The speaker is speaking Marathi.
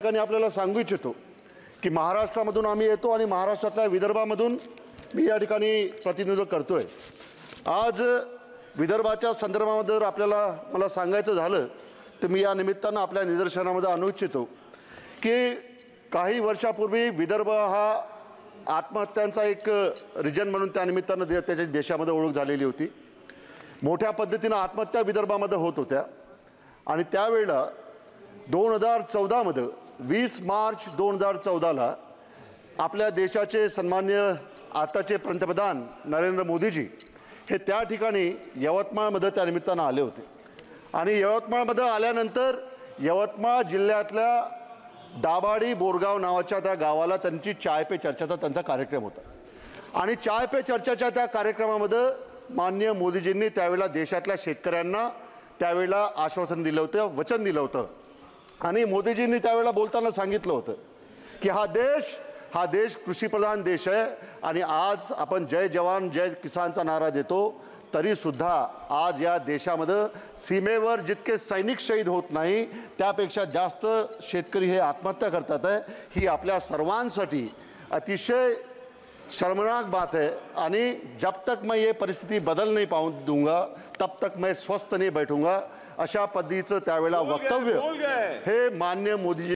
ठिकाणी आपल्याला सांगू इच्छितो की महाराष्ट्रामधून आम्ही येतो आणि महाराष्ट्रातल्या विदर्भामधून मी या ठिकाणी प्रतिनिधित्व करतोय। आज विदर्भाच्या संदर्भामध्ये आपल्याला मला सांगायचं झालं तर मी या निमित्तानं आपल्या निदर्शनामध्ये आणू इच्छितो की काही वर्षापूर्वी विदर्भ हा आत्महत्यांचा एक रिजन म्हणून त्या निमित्तानं त्याच्या देशामध्ये ओळख झालेली होती। मोठ्या पद्धतीनं आत्महत्या विदर्भामध्ये होत होत्या आणि त्यावेळेला 2014 मध्ये 20 मार्च 2014ला आपल्या देशाचे सन्मान्य आताचे पंतप्रधान नरेंद्र मोदीजी हे त्या ठिकाणी यवतमाळमध्ये त्या निमित्तानं आले होते आणि यवतमाळमध्ये आल्यानंतर यवतमाळ जिल्ह्यातल्या दाभाडी बोरगाव नावाच्या त्या गावाला त्यांची चाय पे चर्चाचा त्यांचा कार्यक्रम होता आणि चाय पे चर्चाच्या त्या कार्यक्रमामध्ये माननीय मोदीजींनी त्यावेळेला देशातल्या शेतकऱ्यांना त्यावेळेला आश्वासन दिलं होतं, वचन दिलं होतं आणि मोदीजींनी त्यावेळेला बोलताना सांगितलं होतं की हा देश कृषीप्रधान देश आहे आणि आज आपण जय जवान जय किसानचा नारा देतो तरीसुद्धा आज या देशामध्ये सीमेवर जितके सैनिक शहीद होत नाही त्यापेक्षा जास्त शेतकरी हे आत्महत्या करतात आहे। ही आपल्या सर्वांसाठी अतिशय शर्मनाक बात है आणि जब तक मैं ये परिस्थिति बदल नहीं पाऊँ दूंगा तब तक मैं स्वस्थ नहीं बैठूंगा अशा पद्धतीचं त्यावेळेला वक्तव्य हे माननीय मोदीजी